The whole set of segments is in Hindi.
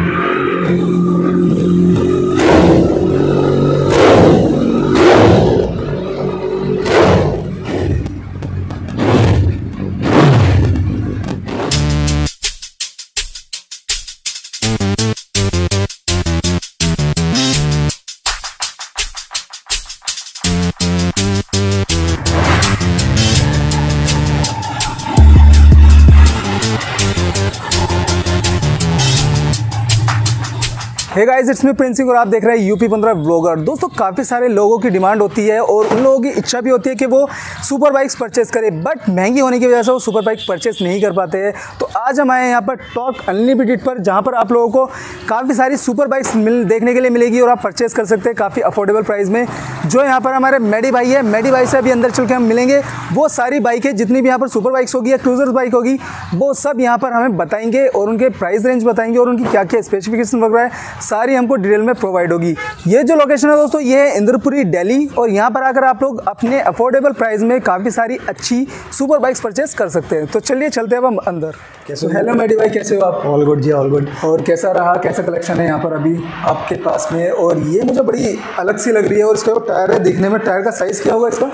Hey guys, it's me Prince Singh और आप देख रहे हैं यूपी 15 व्लॉगर। दोस्तों, काफ़ी सारे लोगों की डिमांड होती है और उन लोगों की इच्छा भी होती है कि वो सुपर बाइक्स परचेस करें, बट महंगी होने की वजह से वो सुपर बाइक परचेस नहीं कर पाते हैं। तो आज हम आए हैं यहाँ पर टॉर्क अनलिमिटेड पर, जहाँ पर आप लोगों को काफ़ी सारी सुपर बाइक्स देखने के लिए मिलेगी और आप परचेस कर सकते हैं काफ़ी अफोर्डेबल प्राइस में। जो यहाँ पर हमारे मेडी भाई है, मेडी भाई से अभी अंदर चल के हम मिलेंगे। वो सारी बाइकें जितनी भी यहाँ पर सुपर बाइक्स होगी या क्रूजर्स बाइक होगी, वो सब यहाँ पर हमें बताएंगे और उनके प्राइस रेंज बताएंगे और उनकी क्या क्या स्पेसिफिकेशन वगैरह है, सारी हमको डिटेल में प्रोवाइड होगी। ये जो लोकेशन है दोस्तों, ये है इंद्रपुरी दिल्ली, और यहाँ पर आकर आप लोग अपने अफोर्डेबल प्राइस में काफ़ी सारी अच्छी सुपर बाइक्स परचेस कर सकते हैं। तो चलिए चलते हैं अब हम अंदर। कैसे? हेलो मेडी भाई, कैसे हो आप? ऑल गुड जी, ऑल गुड। और कैसा रहा, कैसा कलेक्शन है यहाँ पर अभी आपके पास में? और ये मुझे बड़ी अलग सी लग रही है और इसका टायर है, देखने में टायर का साइज़ क्या होगा इसका?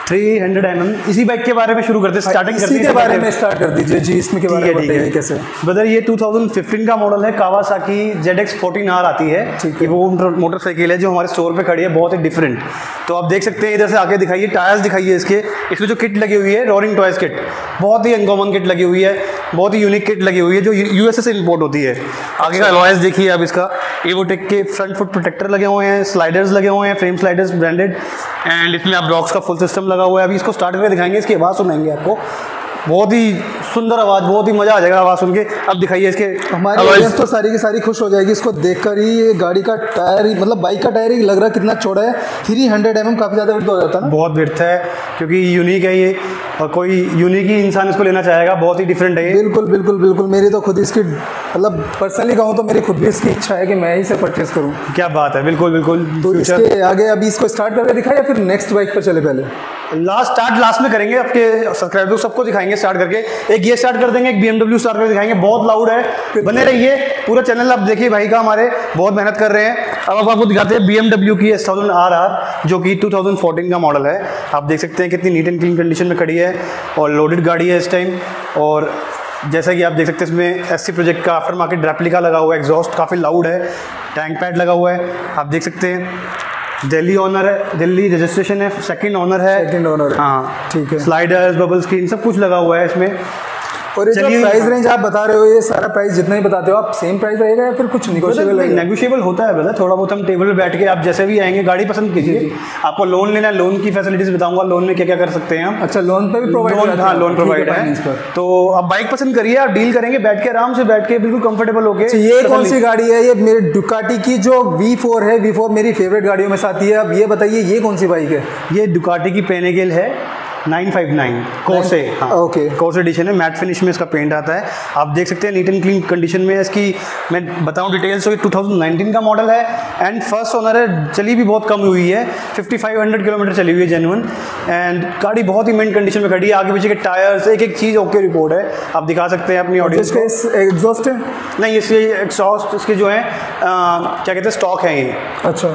300 mm। इसी बाइक के बारे में शुरू करते हैं, स्टार्टिंग करते हैं। इसी के बारे में स्टार्ट कर दीजिए जी, इसमें के बारे में बताइए कैसे। ब्रदर, ये 2015 का मॉडल है, कावासाकी ZX14R आती है। ये वो मोटरसाइकिल है जो हमारे स्टोर पे खड़ी है, बहुत ही डिफरेंट। तो आप देख सकते हैं, इधर से आके दिखाइए, टायर्स दिखाइए इसके। इसमें जो किट लगी हुई है, रोरिंग टॉयज किट, बहुत ही अनकॉमन किट लगी हुई है, बहुत ही यूनिक किट लगी हुई है जो यूएसए से इंपोर्ट होती है। आगे का अलॉयस देखिए आप, इसका एवोटेक के फ्रंट फुट प्रोटेक्टर लगे हुए हैं, स्लाइडर्स लगे हुए हैं, फ्रेम स्लाइडर्स ब्रांडेड, एंड इसमें आप रॉक्स का फुल सिस्टम लगा हुआ है। अभी इसको स्टार्ट करके दिखाएंगे, इसकी आवाज़ सुनाएंगे आपको, बहुत ही सुंदर आवाज़, बहुत ही मज़ा आ जाएगा आवाज़ सुन के। अब दिखाइए इसके। हमारी ऑडियंस तो सारी की सारी खुश हो जाएगी इसको देखकर ही। ये गाड़ी का टायर ही, मतलब बाइक का टायर ही लग रहा है कितना चौड़ा है। 300 mm, काफ़ी ज़्यादा विड्थ हो जाता है ना? बहुत विड्थ है, क्योंकि यूनिक है ये, और कोई यूनिक ही इंसान इसको लेना चाहेगा, बहुत ही डिफरेंट है ये। बिल्कुल बिल्कुल बिल्कुल। मेरी तो खुद इसकी, मतलब पर्सनली कहूँ तो मेरी खुद भी इसकी इच्छा है कि मैं ही से परचेस करूँ। क्या बात है, बिल्कुल बिल्कुल। तो इसके आगे अभी इसको स्टार्ट करके दिखाया या फिर नेक्स्ट बाइक पर चले? पहले लास्ट में करेंगे, आपके सब्सक्राइबर्स सबको दिखाएंगे स्टार्ट करके। एक ये स्टार्ट कर देंगे, एक BMW स्टार्ट करके दिखाएंगे, बहुत लाउड है। बने रहिए, पूरा चैनल आप देखिए भाई का, हमारे बहुत मेहनत कर रहे हैं। अब आपको दिखाते हैं BMW की S1000RR, जो कि 2014 का मॉडल है। आप देख सकते हैं कितनी नीट एंड क्लीन कंडीशन में खड़ी है और लोडेड गाड़ी है इस टाइम। और जैसा कि आप देख सकते हैं, इसमें SC प्रोजेक्ट का आफ्टर मार्केट रेप्लिका लगा हुआ है, एग्जॉस्ट काफ़ी लाउड है, टैंक पैड लगा हुआ है, आप देख सकते हैं। दिल्ली ऑनर है, दिल्ली रजिस्ट्रेशन है, सेकंड ऑनर है। हाँ ठीक है। स्लाइडर्स, बबल स्क्रीन, सब कुछ लगा हुआ है इसमें। और ये जो प्राइस रेंज आप बता रहे हो, ये सारा प्राइस जितना ही बताते हो आप, सेम प्राइस रहेगा या फिर कुछ निगोशिएबल है? नेगोशिएबल होता है ब्रदर, थोड़ा बहुत हम टेबल पे बैठ के, आप जैसे भी आएंगे गाड़ी पसंद कीजिए। आपको लोन लेना है, लोन की फैसिलिटीज बताऊंगा, लोन में क्या क्या कर सकते हैं हम। अच्छा, लोन पे भी प्रोवाइड? हाँ, लोन प्रोवाइड है। तो आप बाइक पसंद करिए, आप डील करेंगे बैठ के, आराम से बैठ के, बिल्कुल कंफर्टेबल होके। ये कौन सी गाड़ी है? ये मेरे डुकाटी की जो V4 है, V4 मेरी फेवरेट गाड़ियों में से आती है। अब ये बताइए, ये कौन सी बाइक है? ये डुकाटी की पेनेगल है 959 कोर्से। हाँ, ओके, कोर्स एडिशन है, मैट फिनिश में इसका पेंट आता है। आप देख सकते हैं नीट एंड क्लीन कंडीशन में है इसकी। मैं बताऊं डिटेल्स, तो ये 2019 का मॉडल है एंड फर्स्ट ओनर है। चली भी बहुत कम हुई है, 5500 किलोमीटर चली हुई है जेन्युइन, एंड गाड़ी बहुत ही मेंट कंडीशन में खड़ी है। आगे पीछे के टायर्स, एक एक चीज़ ओके रिपोर्ट है, आप दिखा सकते हैं अपनी ऑडियंस को। एग्जॉस्ट है? नहीं, इसके एग्जॉस्ट इसके जो है क्या कहते हैं, स्टॉक है ये। अच्छा,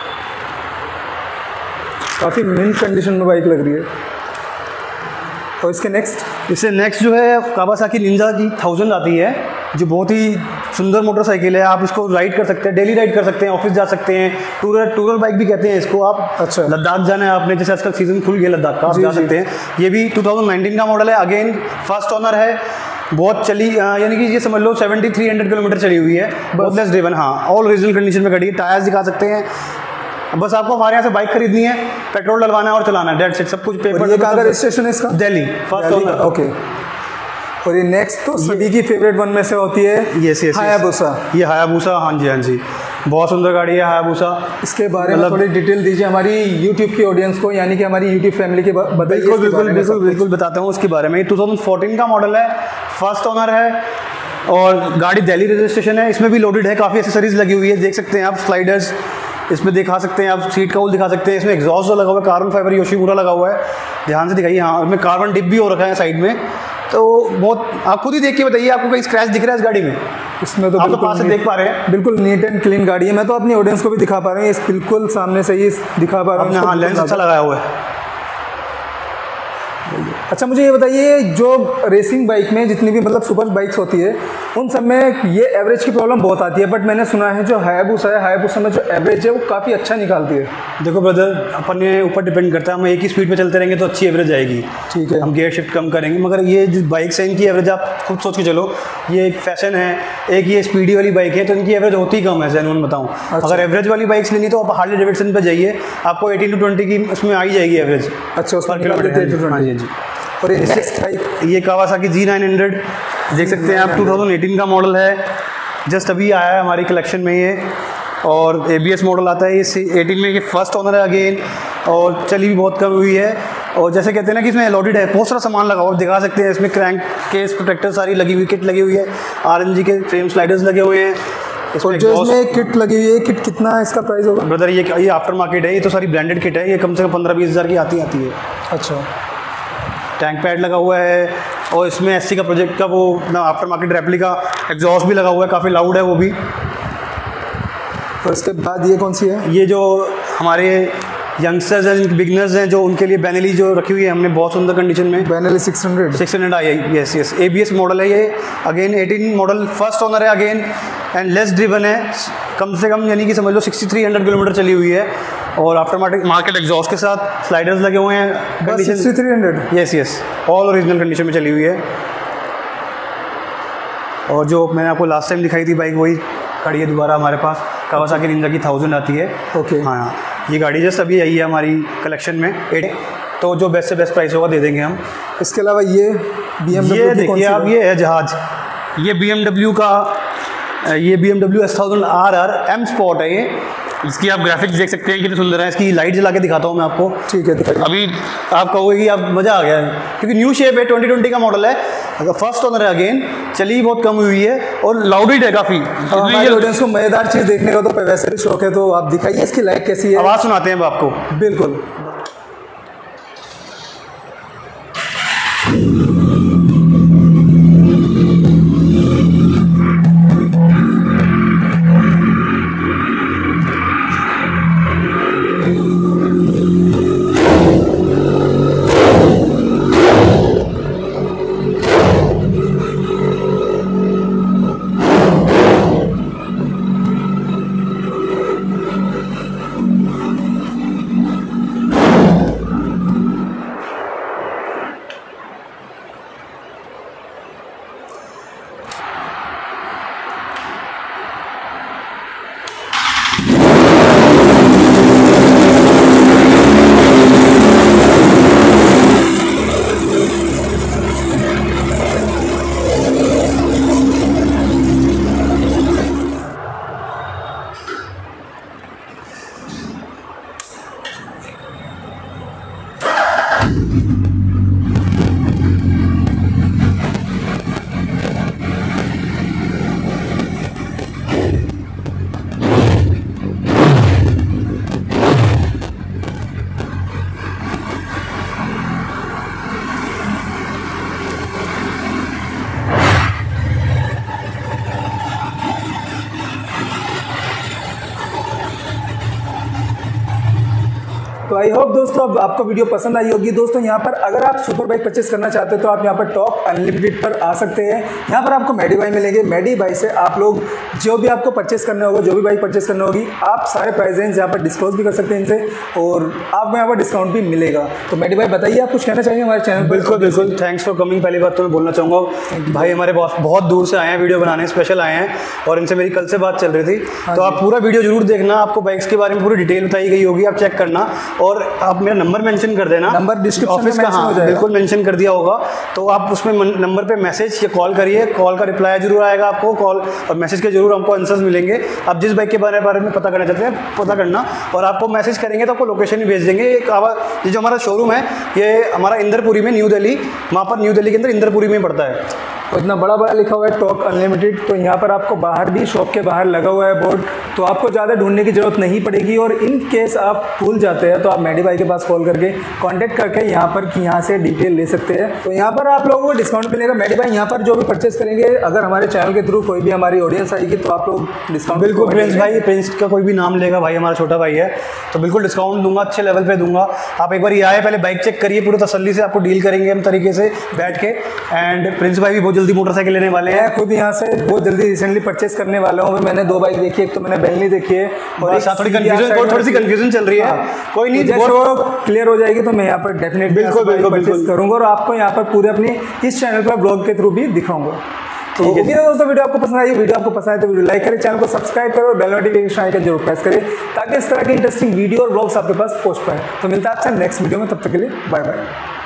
काफ़ी मिंट कंडीशन में बाइक लग रही है। और इससे नेक्स्ट जो है कावासाकी निंजा की 1000 आती है, जो बहुत ही सुंदर मोटरसाइकिल है। आप इसको राइड कर सकते हैं, डेली राइड कर सकते हैं, ऑफिस जा सकते हैं, टूरर बाइक भी कहते हैं इसको आप। अच्छा, लद्दाख जाना है आपने, जैसे आजकल सीजन खुल गया लद्दाख का, आप जा सकते हैं। ये भी 2019 का मॉडल है, अगेन फर्स्ट ओनर है, बहुत चली, यानी कि ये समझ लो 7300 किलोमीटर चली हुई है, बहुत लेस ड्रिवन। हाँ, ऑल ओरिजिनल कंडीशन में खड़ी है, टायर्स दिखा सकते हैं। बस आपको हमारे यहाँ से बाइक खरीदनी है, पेट्रोल डलवाना है और चलाना है, डेट सेट, सब कुछ पेपर। ये कहाँ का रजिस्ट्रेशन है इसका? Delhi, first owner. ओके। और ये नेक्स्ट तो सभी की फेवरेट वन में से होती है, यस हायाबुसा। ये हायाबुसा, हाँ जी हाँ जी, बहुत सुंदर गाड़ी है हायाबुसा। इसके बारे में थोड़ी डिटेल दीजिए हमारी यूट्यूब की ऑडियंस को, यानी कि हमारी यूट्यूब फैमिली के बताइए। बिल्कुल बताता हूँ इसके बारे में। 2014 का मॉडल है, फर्स्ट ओनर है और गाड़ी दिल्ली रजिस्ट्रेशन है। इसमें भी लोडेड है, काफ़ी एक्सेसरीज लगी हुई है, देख सकते हैं आप। स्लाइडर्स इसमें दिखा सकते हैं आप, सीट का होल दिखा सकते हैं। इसमें एग्जॉस्ट जो लगा हुआ है, कार्बन फाइबर योशीमुरा लगा हुआ है, ध्यान से दिखाइए। हाँ, इसमें कार्बन डिप भी हो रखा है साइड में। तो बहुत, आप खुद ही देख के बताइए, आपको कहीं स्क्रैच दिख रहा है इस गाड़ी में? इसमें तो आप तो बिल्कुल पास से देख पा रहे हैं, बिल्कुल नीट एंड क्लीन गाड़ी है। मैं तो अपनी ऑडियंस को भी दिखा पा रहा हूँ, इस बिल्कुल सामने से ही दिखा पा रहा हूँ। हाँ, लेंस अच्छा लगाया हुआ है। अच्छा मुझे ये बताइए, जो रेसिंग बाइक में जितनी भी मतलब सुपर बाइक्स होती है उन सब में ये एवरेज की प्रॉब्लम बहुत आती है, बट मैंने सुना है जो हायाबुसा है, हायाबुसा में जो एवरेज है वो काफ़ी अच्छा निकालती है। देखो ब्रदर, अपने ऊपर डिपेंड करता है, हम एक ही स्पीड पे चलते रहेंगे तो अच्छी एवरेज आएगी। ठीक है, हम गियर शिफ्ट कम करेंगे, मगर ये जो बाइक्स है इनकी एवरेज आप खुद सोच के चलो, ये एक फैशन है, एक ये स्पीडी वाली बाइक है, तो इनकी एवरेज होती ही कम है। जैन बताऊँ, अगर एवरेज वाली बाइक्स लेनी तो आप हार्ले डेविडसन पे जाइए, आपको 18 to 20 की उसमें आई जाएगी एवरेज। अच्छा, उस पर हाँ जी। और ये कावासाकी G900 देख सकते हैं आप, 2018 का मॉडल है, जस्ट अभी आया है हमारी कलेक्शन में ये, और ABS मॉडल आता है। ये 18 में ये फर्स्ट ओनर है अगेन, और चली भी बहुत कम हुई है। और जैसे कहते हैं ना कि इसमें लोडेड है, बहुत सारा सामान लगा हुआ, दिखा सकते हैं इसमें क्रैंक केस प्रोटेक्टर सारी लगी हुई, किट लगी हुई है, RNG के फ्रेम स्लाइडर्स लगे हुए हैं। और जो इसमें किट लगी हुई है, किट कितना है, इसका प्राइस होगा? ब्रदर ये आफ्टर मार्केट है, ये तो सारी ब्रांडेड किट है, ये कम से कम 15-20 हज़ार की आती है। अच्छा, टैंक पैड लगा हुआ है, और इसमें SC का प्रोजेक्ट का वो आफ्टर मार्केट रेप्लिका एग्जॉस्ट भी लगा हुआ है, काफ़ी लाउड है वो भी। और इसके बाद ये कौन सी है? ये जो हमारे यंगस्टर्स हैं, बिगनर्स हैं, जो उनके लिए बेनेली जो रखी हुई है हमने बहुत सुंदर कंडीशन में। बेनेली 600 आई है, यस ABS मॉडल है ये, अगेन 18 मॉडल, फर्स्ट ओनर है अगेन, एंड लेस ड्रिवन है, कम से कम यानी कि समझ लो 6300 किलोमीटर चली हुई है, और आफ्टर मार्केट एग्जॉस्ट के साथ स्लाइडर्स लगे हुए हैं। Condition 6300, yes all original condition में चली हुई है। और जो मैंने आपको लास्ट टाइम दिखाई थी बाइक, वही खड़ी है दोबारा हमारे पास, कावासाकी निंजा की 1000 आती है। ओके, हाँ, ये गाड़ी जस्ट अभी आई है हमारी कलेक्शन में, तो जो बेस्ट से बेस्ट प्राइस होगा दे देंगे हम। इसके अलावा ये BMW, ये देखिए आप, ये है जहाज, ये BMW का, ये BMW S1000 RR M Sport है ये। इसकी आप ग्राफिक्स देख सकते हैं कितने सुंदर है। इसकी लाइट जला के दिखाता हूँ मैं आपको। ठीक है, दिखाइए। अभी आप कहोगे कि आप मज़ा आ गया है, क्योंकि न्यू शेप है, 2020 का मॉडल है, फर्स्ट ओनर है अगेन, चली बहुत कम हुई है, और लाउडेड है काफ़ी। हमारे ऑडियंस को मज़ेदार चीज़ देखने का तो वैसे भी शौक है, तो आप दिखाइए इसकी लाइट कैसी है। आवाज़ सुनाते हैं अब आपको। बिल्कुल। तो आई होप दोस्तों अब आपको वीडियो पसंद आई होगी। दोस्तों यहाँ पर अगर आप सुपर बाइक परचेस करना चाहते हो तो आप यहाँ पर टॉप अनलिमिटेड पर आ सकते हैं। यहाँ पर आपको मेडी बाई मिलेंगे। मेडी बाई से आप लोग जो भी आपको परचेस करना होगा, जो भी बाइक परचेस करना होगी, आप सारे प्राइस रेंज यहाँ पर डिस्कस भी कर सकते हैं इनसे, और आपको यहाँ पर डिस्काउंट भी मिलेगा। तो मेडी बाई बताइए, आप कुछ कहना चाहिए हमारे चैनल? बिल्कुल बिल्कुल, थैंक्स फॉर कमिंग। पहली बात तो मैं बोलना चाहूँगा, भाई हमारे बहुत दूर से आए हैं वीडियो बनाने, स्पेशल आए हैं, और इनसे मेरी कल से बात चल रही थी। तो आप पूरा वीडियो जरूर देखना, आपको बाइक्स के बारे में पूरी डिटेल बताई गई होगी, आप चेक करना, और आप मेरा नंबर मेंशन कर देना, नंबर डिस्क्रिप्शन ऑफिस का, हाँ बिल्कुल मेंशन कर दिया होगा। तो आप उसमें नंबर पे मैसेज या कॉल करिए, कॉल का रिप्लाई जरूर आएगा आपको, कॉल और मैसेज के जरूर हमको आंसर्स मिलेंगे। आप जिस बाइक के बारे में पता करना चाहते हैं पता करना, और आपको मैसेज करेंगे तो आपको लोकेशन भी भेज देंगे। ये जो हमारा शोरूम है, ये हमारा इंदरपुरी में, न्यू दिल्ली, वहाँ पर न्यू दिल्ली के अंदर इंदरपुरी में पड़ता है। और इतना बड़ा बड़ा लिखा हुआ है टॉक अनलिमिटेड। तो यहाँ पर आपको बाहर भी, शॉप के बाहर लगा हुआ है बोर्ड, तो आपको ज़्यादा ढूंढने की जरूरत नहीं पड़ेगी। और इन केस आप भूल जाते हैं तो आप मेडी भाई के पास कॉल करके कांटेक्ट करके यहाँ पर कि यहाँ से डिटेल ले सकते हैं। तो यहाँ पर आप लोगों को डिस्काउंट मिलेगा। मेडी भाई यहाँ पर जो भी परचेस करेंगे, अगर हमारे चैनल के थ्रू कोई भी हमारी ऑडियंस आएगी तो आप लोग डिस्काउंट बिल्कुल। प्रिंस भाई, प्रिंस का कोई भी नाम लेगा भाई, हमारा छोटा भाई है, तो बिल्कुल डिस्काउंट दूंगा, अच्छे लेवल पे दूंगा। आप एक बार ये आए, पहले बाइक चेक करिए, पूरी तसल्ली से आपको डील करेंगे हम तरीके से बैठ के। एंड प्रिंस भाई भी बहुत जल्दी मोटरसाइकिल लेने वाले हैं। खुद यहाँ से बहुत जल्दी रिसेंटली परचेस करने वाला हूँ। मैंने 2 बाइक देखी है, एक तो मैंने बेंटली देखी है और थोड़ी सी कंफ्यूजन चल रही है। कोई नहीं, जैसे वो क्लियर हो जाएगी तो मैं यहाँ पर डेफिनेटली परचेस करूँगा और आपको यहाँ पर पूरे अपने इस चैनल पर ब्लॉग के थ्रू भी दिखाऊंगा। तो ओके दोस्तों, वीडियो आपको पसंद आई, वीडियो आपको पसंद आए तो वीडियो लाइक करें, चैनल को सब्सक्राइब करो और बेल नोटिफिकेशन आइकन जरूर प्रेस करें ताकि इस तरह की इंटरेस्टिंग वीडियो और ब्लॉग्स आपके पास पहुंच पाए। तो मिलता है आपसे नेक्स्ट वीडियो में, तब तक के लिए बाय बाय।